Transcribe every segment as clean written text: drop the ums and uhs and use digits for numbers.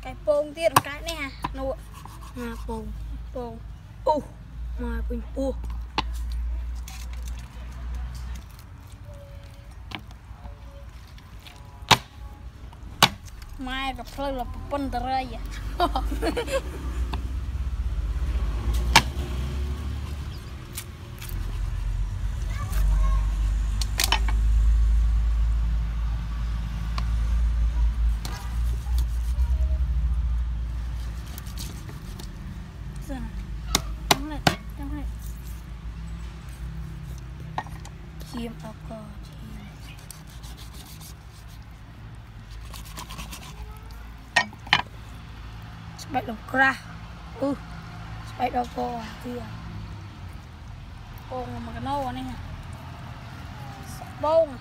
cái pông tiết cái nè nụ Nga pông pông mà bình pu mai gặp phơi là pon tơ rây à chim ốc co bảy đồng cra bảy đồng co kia con mà cái nâu này bông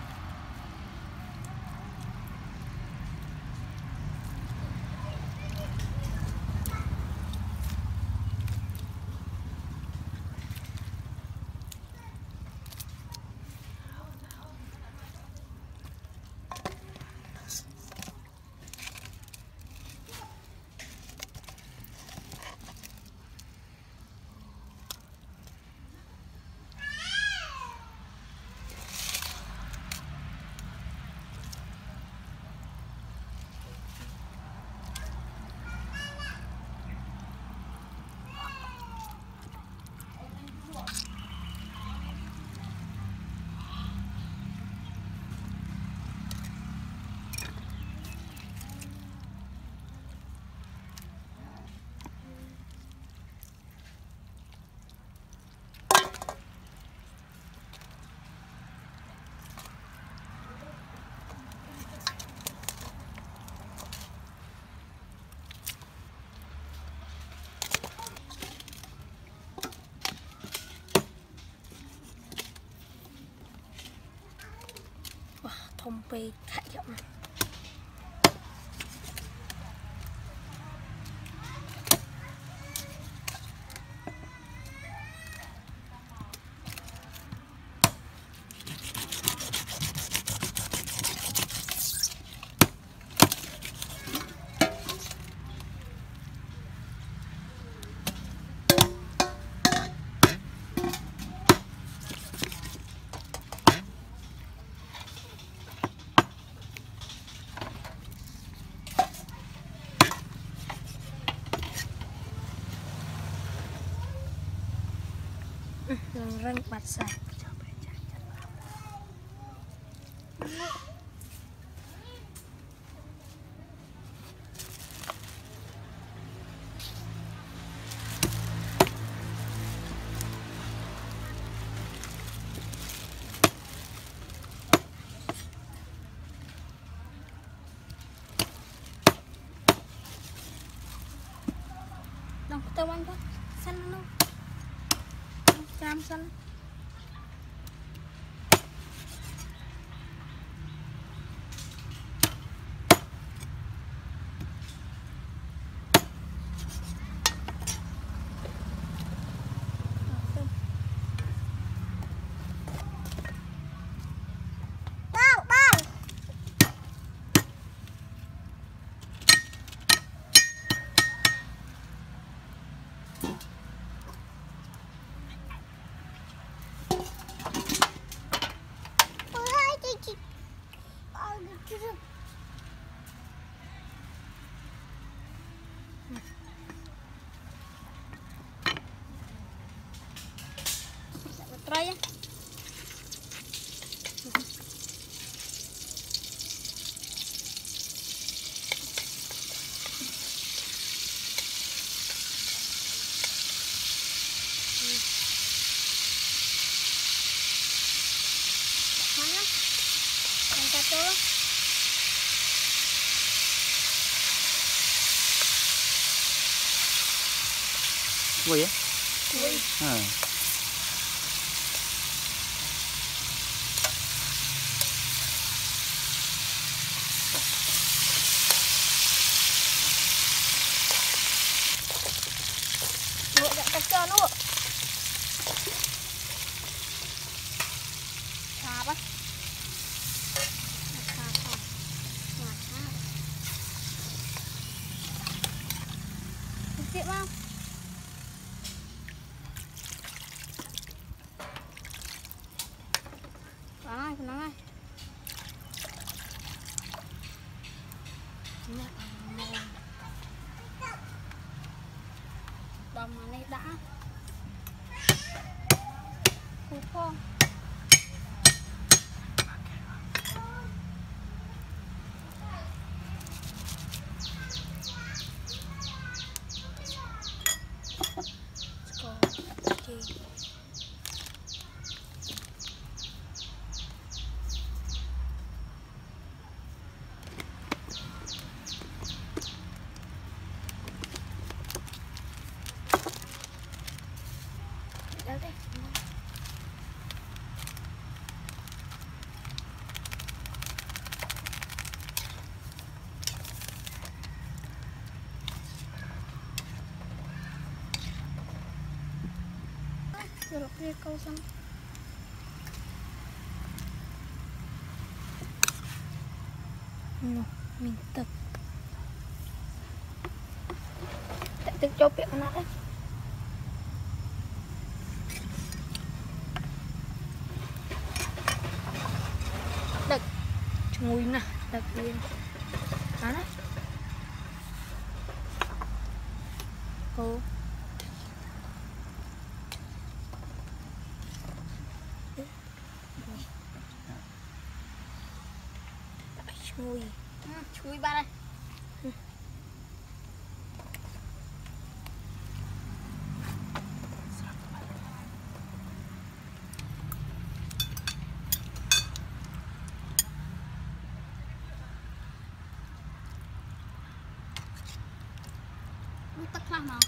thông pê khải chậm răng bạt sạch đâu tao ăn thôi xanh luôn cam xanh trai á vui á cho nó xà bác xà biết không? Đó, nó này. Đầm mà này đã. Cú phong. Rồi kia câu xong. Mình tập tại tức cho việc nó đấy. Đực mùi nè, đặc biệt đó đấy. Cô chui ba đây. Tắt làm nào.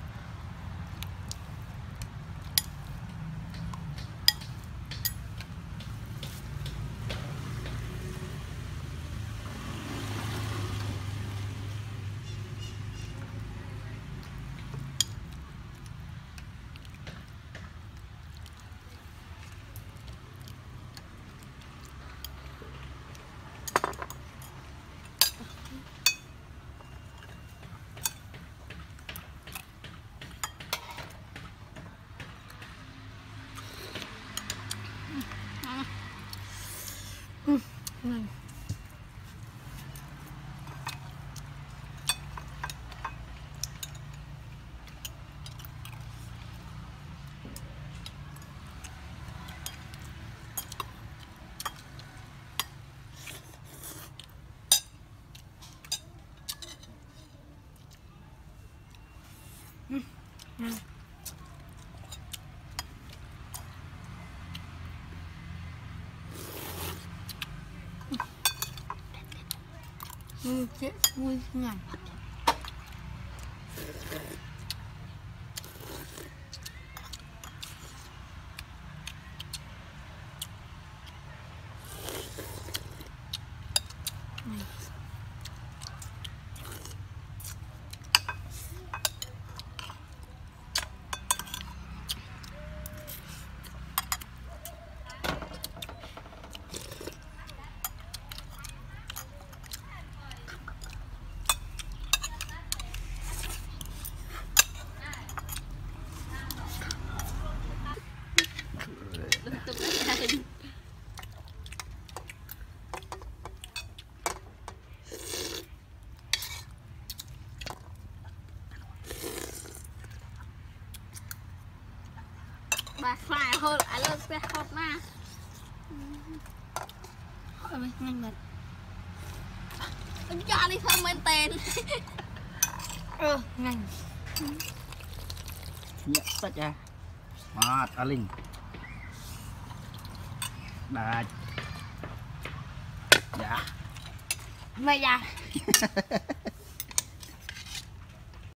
Chết vui ngàn. Bà phải hơn lại lên xe hot mà. Hỏi mày nhanh mệt. Đừng cho đi thôi men tên. Nhanh. Nhẹ sách ra. Mát Alin. Đạt. Mày à.